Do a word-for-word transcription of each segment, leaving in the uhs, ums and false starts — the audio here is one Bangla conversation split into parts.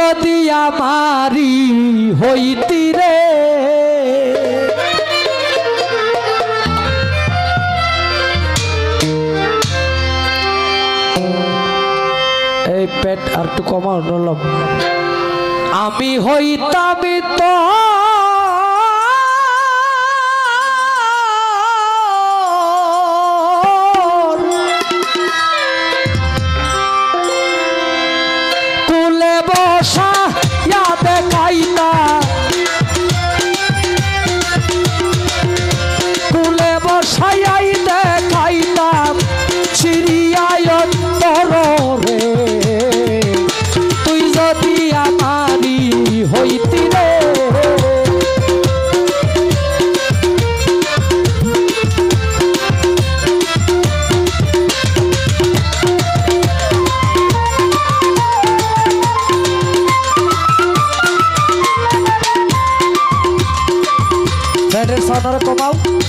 যদি আমারি হইতি রে এই পেট আর একটু কমাও নলম আমি হইতাম তো কুলে বসা ইয়াতে খাইতা কুলে বসাই দেখাইতাম চিড়িয়ায় অন্তর রে তুই যদি আমারি হইতি রে ব্যাটের সাউন্ড কমাও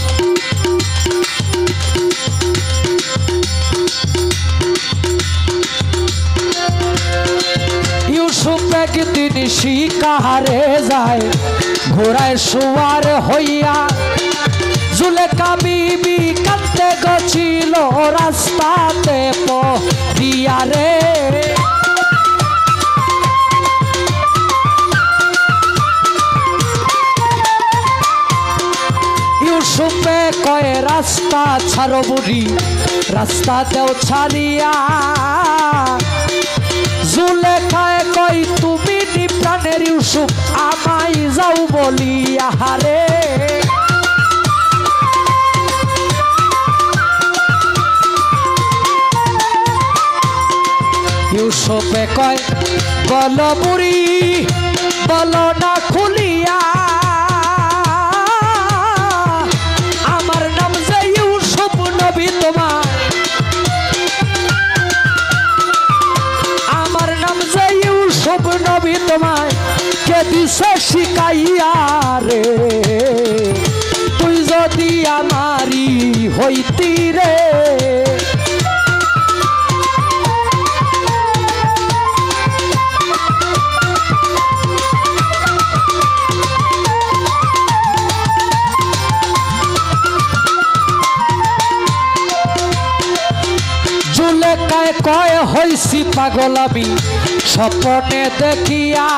ইউসুফ একদিন শিকারে যায় ঘোড়ায় সুয়ার হইয়া জুলেখা বিবি কাঁদতে গছিল রাস্তাতে পড়িয়া রে ইউসুফে কয় রাস্তা ছাড়ো বুড়ি রাস্তাতেও ছাড়িয়া জুলেখায় কই তুমি প্রাণের ইউসুফ আমায় যাও বলিয়া হারে ইউসুফে কয় বল বুড়ি বল না খুলিয়া আমার নাম যে ইউসুফ নবী তোমার আমার নাম যে ইউসুফ নবী তোমায় কে দিছে শিখাইয়া রে তুই যদি আমারি হইতি রে জুলেখায় কয় হইছি পাগল আমি স্বপ্নে দেখিয়া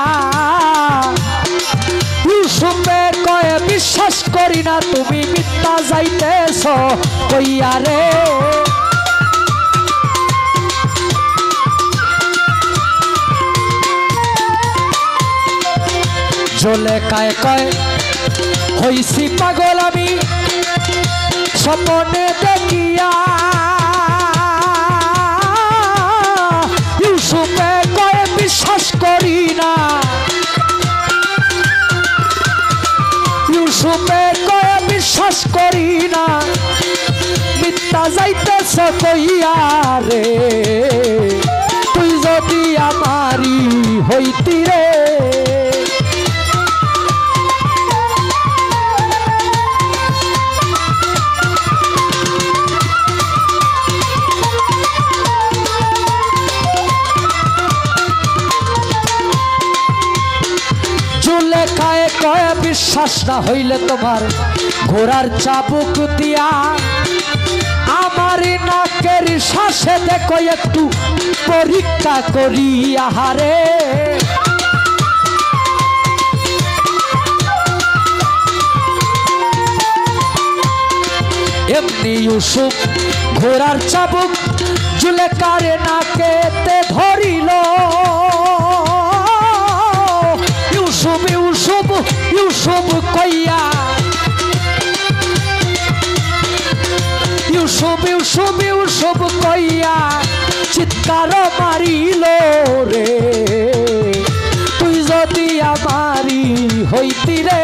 ইউসুফে কয় বিশ্বাস করি না তুমি মিথ্যা যাইতেছ কইয়া রে জুলেখায় কয় হইছি পাগল আমি স্বপ্নে দেখিয়া ইউসুফে কয় বিশ্বাস করি না ইউসুফে কয় বিশ্বাস করি না মিথ্যা যাইতেছ কইয়া রে তুই যদি আমারি হইতি রে জুলেখায় কয় বিশ্বাস না হইলে তোমার ঘোড়ার চাবুক দিয়া আমার নাকের শ্বাসে দেখো একটু পরীক্ষা করিয়া হারে এমনি ইউসুফ ঘোড়ার চাবুক জুলেখার নাকেতে ধরিল ইউসুফ ইউসুফ ইউসুফ কইয়া ইউসুফ ইউসুফ ইউসুফ কইয়া চিৎকার মারিল রে তুই যদি আমারি হইতি রে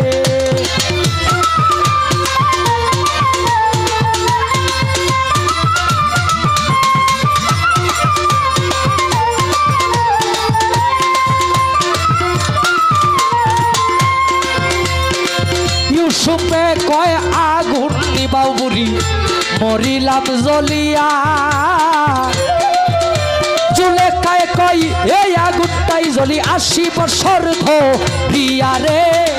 ইউসুফে কয় আগুন নিবাও বুড়ি মরিলাম জ্বলিয়া জুলেখায় কই এই আগুনটা তাই জ্বলি আশি বছর ধরিয়া রে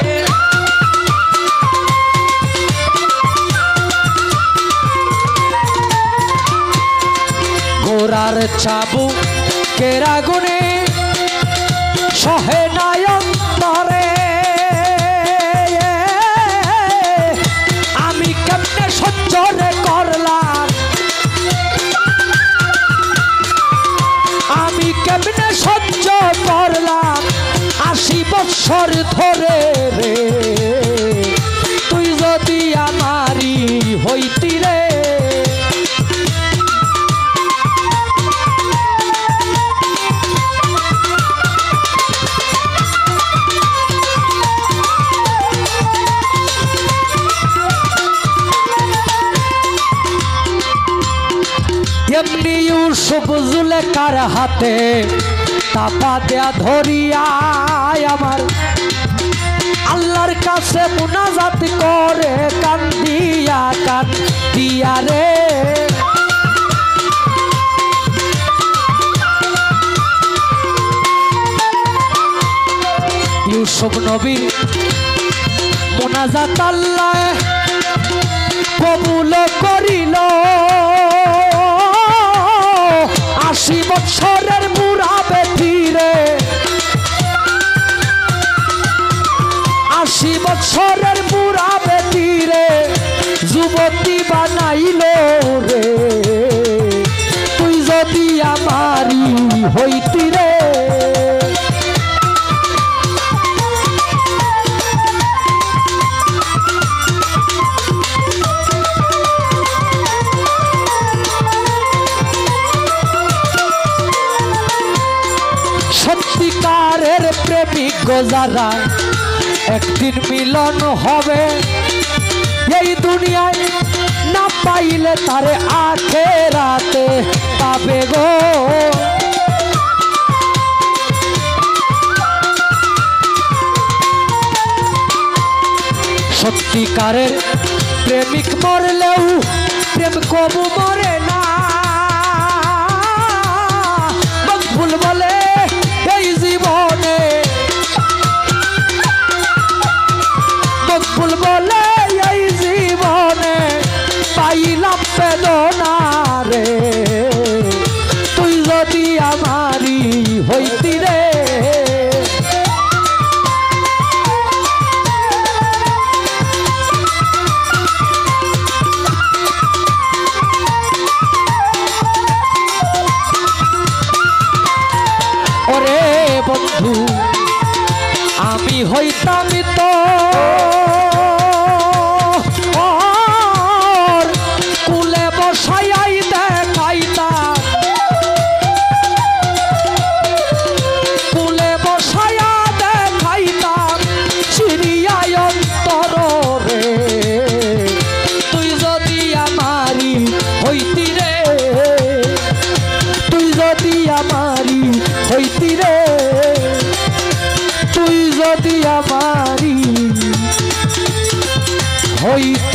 গোরার চাবু কেরা গুনে সহে নায়ন্তরে আমি কেমনে সহ্য রে করলাম আমি কেমনে সহ্য করলাম আশি বছর ধরে রে তুই যদি আমারি হইতি রে এমনি ইউসুফ জুলেখার হাতে তাপা দেয়া ধরিয়া আমার আল্লাহর কাছে মুনাজাত করে কান্দিয়া কান্দিয়া রে ইউসুফ নবী মুনাজাত আল্লাহ কবুল করিল আশি বছরের বুড়া বেঠিরে আশি বছরের বুড়া বেঠিরে যুবতী বানাইল রে তুই যদি আমারি হইতি রে সত্যিকারের প্রেমিক যারা একদিন মিলন হবে এই দুনিয়ায় না পাইলে তারে আখেরাতে পাবে গো সত্যিকারের প্রেমিক মরলেও প্রেম কবু মরে না ভুল বলে এই জীবনে ভুল বলে এই জীবনে পাইলাম বেদনা রে তুই যদি আমারি হইতি রে ওরে বন্ধু আমি হইতাম তো কুলে বসাই দেখাইতাম কুলে বসায়া দেখাইতাম চিরিয়ায় অন্তর রে তুই যদি আমারি হইতি রে তুই যদি আমারি হইতি রে তুই যদি আমারি হইতি